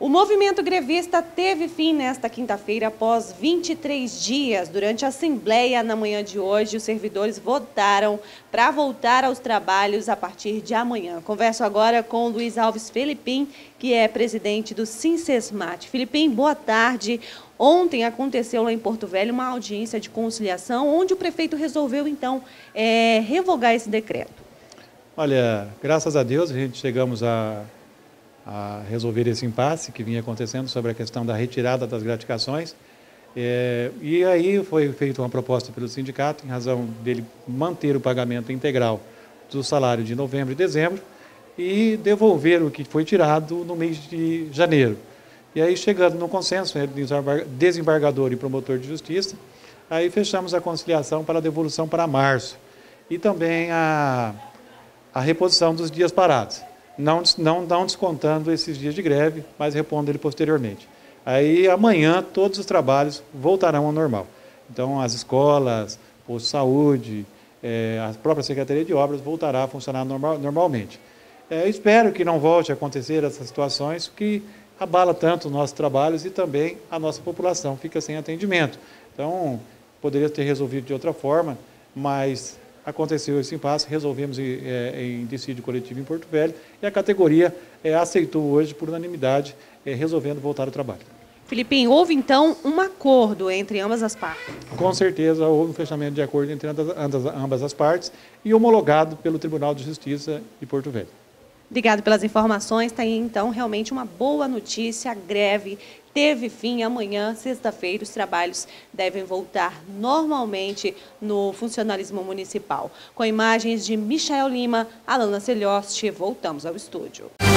O movimento grevista teve fim nesta quinta-feira após 23 dias. Durante a assembleia na manhã de hoje, os servidores votaram para voltar aos trabalhos a partir de amanhã. Converso agora com o Luiz Alves Felipim, que é presidente do Sinsesmat. Felipim, boa tarde. Ontem aconteceu lá em Porto Velho uma audiência de conciliação, onde o prefeito resolveu, então, revogar esse decreto. Olha, graças a Deus, a gente chegamos a resolver esse impasse que vinha acontecendo sobre a questão da retirada das gratificações. E aí foi feita uma proposta pelo sindicato, em razão dele manter o pagamento integral do salário de novembro e dezembro e devolver o que foi tirado no mês de janeiro. E aí, chegando no consenso entre desembargador e promotor de justiça, aí fechamos a conciliação para a devolução para março e também a reposição dos dias parados. Não descontando esses dias de greve, mas repondo ele posteriormente. Aí, amanhã, todos os trabalhos voltarão ao normal. Então, as escolas, posto de saúde, a própria Secretaria de Obras voltará a funcionar normalmente. Espero que não volte a acontecer essas situações que abala tanto os nossos trabalhos e também a nossa população fica sem atendimento. Então, poderia ter resolvido de outra forma, mas aconteceu esse impasse, resolvemos em dissídio coletivo em Porto Velho e a categoria aceitou hoje, por unanimidade, resolvendo voltar ao trabalho. Felipim, houve então um acordo entre ambas as partes? Com certeza houve um fechamento de acordo entre ambas as partes e homologado pelo Tribunal de Justiça de Porto Velho. Obrigado pelas informações. Está aí, então, realmente uma boa notícia. A greve teve fim. Amanhã, sexta-feira, os trabalhos devem voltar normalmente no funcionalismo municipal. Com imagens de Michael Lima, Alana Celioste, voltamos ao estúdio.